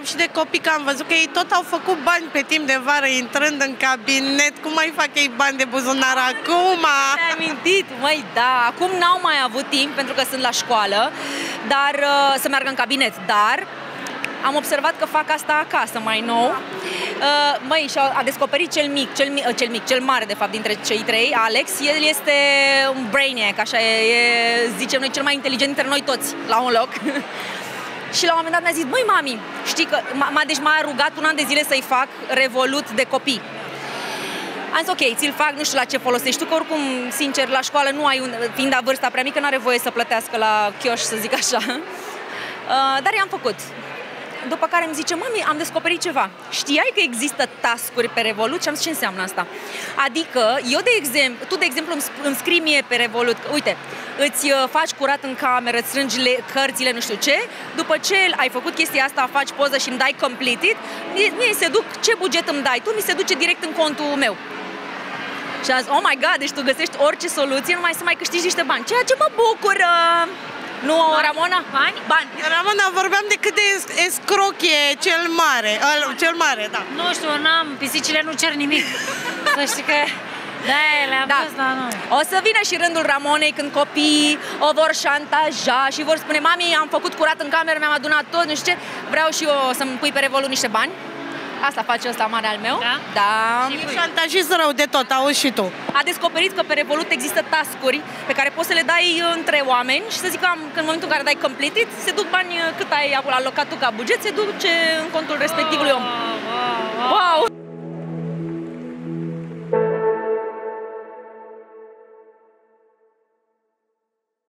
și de copii, că am văzut că ei tot au făcut bani pe timp de vară, intrând în cabinet. Cum mai fac ei bani de buzunar acum? Te-ai amintit? Măi, da, acum n-au mai avut timp pentru că sunt la școală, dar să meargă în cabinet, dar am observat că fac asta acasă mai nou. Măi, a descoperit cel mare, de fapt, dintre cei trei, Alex. El este un brainiac, așa zicem noi, cel mai inteligent dintre noi toți, la un loc. Și la un moment dat mi-a zis, măi, mami, știi că deci m-a rugat un an de zile să-i fac Revolut de copii. Am zis, ok, ți-l fac, nu știu la ce folosești tu, că oricum, sincer, la școală nu ai, fiind la vârsta prea mică, n-are voie să plătească la chioș, să zic așa. Dar i-am făcut. După care îmi zice, mami, am descoperit ceva. Știai că există task-uri pe Revolut? Și am zis, ce înseamnă asta? Adică, tu, de exemplu, îmi scrii mie pe Revolut, uite, îți faci curat în cameră, îți strângi cărțile, nu știu ce, după ce ai făcut chestia asta, faci poză și îmi dai completed, mie se duc, ce buget îmi dai tu, mi se duce direct în contul meu. Și am zis, oh my god, deci tu găsești orice soluție, numai să mai câștigi niște bani, ceea ce mă bucură! Nu, bani? Ramona? Bani? Bani. Ramona, vorbeam de cât de escroc e cel mare. Cel mare, da. Nu știu, pisicile nu cer nimic. Să știi că... Da, le-am pus, dar nu. O să vină și rândul Ramonei când copiii o vor șantaja și vor spune, mami, am făcut curat în cameră, mi-am adunat tot, nu știu ce, vreau și eu să-mi pui pe Revolut niște bani. Asta face ăsta mare al meu. Da? Da. E șantajist rău de tot, auzi și tu. A descoperit că pe Revolut există task-uri pe care poți să le dai între oameni și să zic că în momentul în care dai completed, se duc bani cât ai alocat tu ca buget, se duce în contul respectivului om. Wow!